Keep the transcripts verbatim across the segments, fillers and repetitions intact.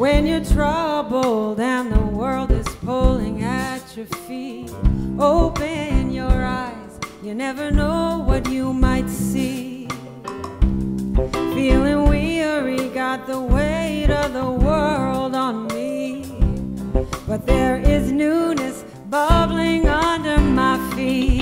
When you're troubled and the world is pulling at your feet, open your eyes, you never know what you might see. Feeling weary, got the weight of the world on me, but there is newness bubbling under my feet.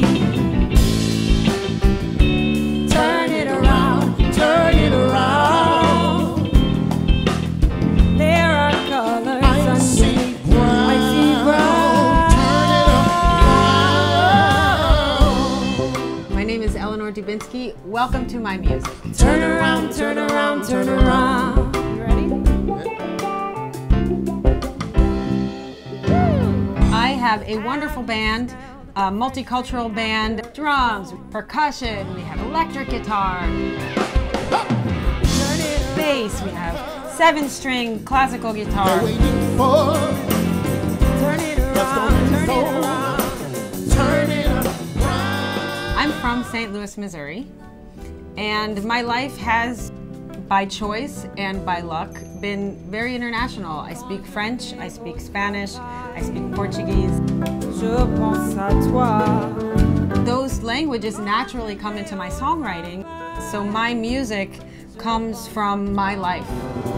Turn it around, turn it around. There are colors I see brown. I see brown. Turn it around. My name is Eleanor Dubinsky. Welcome to my music. Turn around, turn around, turn around. You ready? I have a wonderful band, a multicultural band, drums, percussion, we have electric guitar, bass, we have seven-string classical guitar. They're waiting for Turn it around, turn it around. turn it around. I'm from Saint Louis, Missouri, and my life has, by choice and by luck, been very international. I speak French, I speak Spanish, I speak Portuguese. Je pense à toi. Those languages naturally come into my songwriting, so my music comes from my life.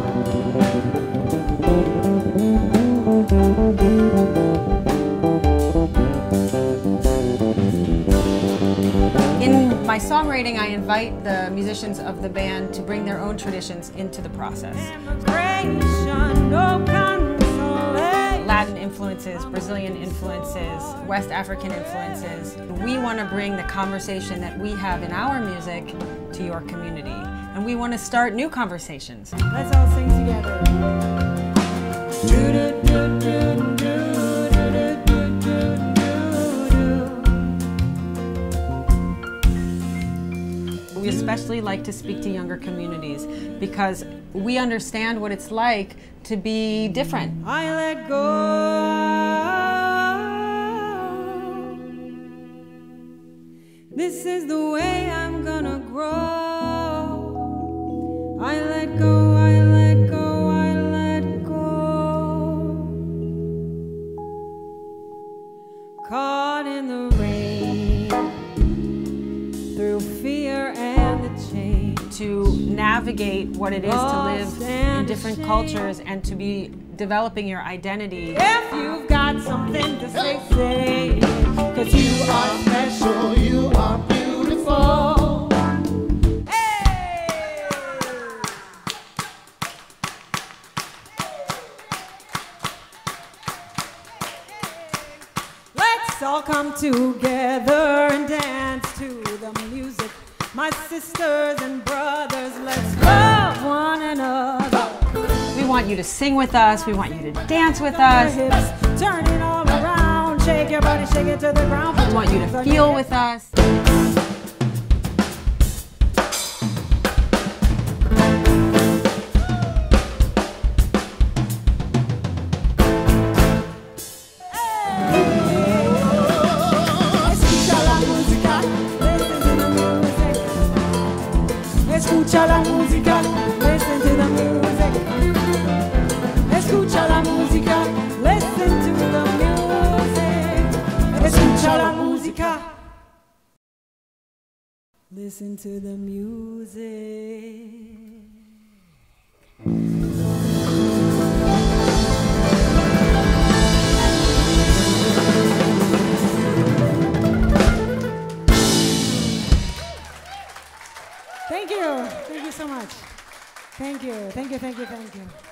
In my songwriting, I invite the musicians of the band to bring their own traditions into the process. Immigration, no consolation. Latin influences, Brazilian influences, West African influences. We want to bring the conversation that we have in our music to your community. And we want to start new conversations. Let's all sing together. Do, do, do, do, do, do, do, do, do. We especially like to speak to younger communities because we understand what it's like to be different. I let go. This is the way I'm gonna grow. I let go, I let go, I let go. Caught in the rain, through fear and the change. To navigate what it is to live in different cultures and to be developing your identity. If you've got something to say, say it, 'cause you You are are special, you are beautiful. Hey! Let's all come together and dance to the music. My sisters and brothers, let's love one another. We want you to sing with us, we want you to dance with Your us, hips, turn it all around, shake your body, shake it to the ground. we want you to feel with us. Escucha la música, listen to the music. Escucha la música, listen to the music. Escucha la música, listen to the music. Thank you. Thank you so much. Thank you. Thank you. Thank you. Thank you.